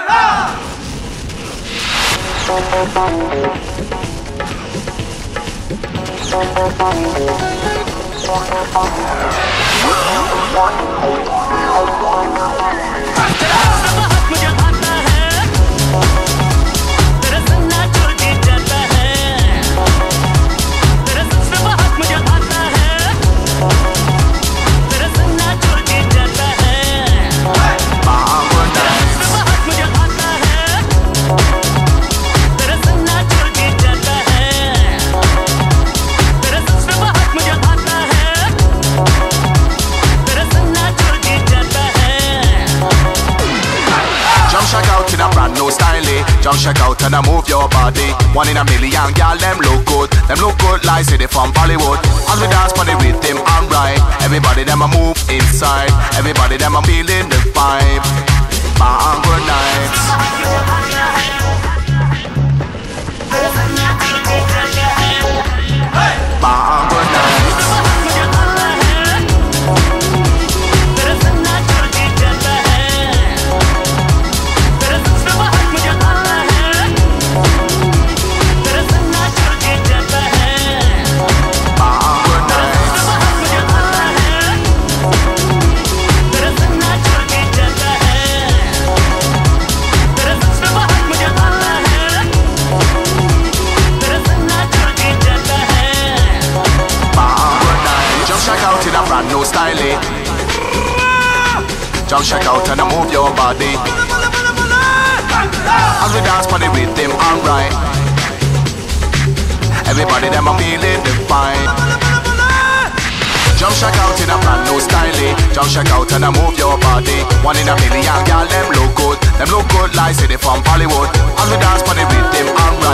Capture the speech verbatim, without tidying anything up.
Jump check out and I move your body. One in a million, girl, them look good. Them look good like city from Bollywood. As we dance for the rhythm, I'm right. Everybody them a move inside. Everybody them a feeling the vibe. Bang, good nights. Bang, good nights. No styling. Just check out and I move your body. As we dance for the rhythm, alright. Everybody them a feeling the vibe. Just check out in a brand new styling. Just check out and I move your body. One in a million, girl, them look good. Them look good like city from Bollywood. As we dance for the rhythm, alright.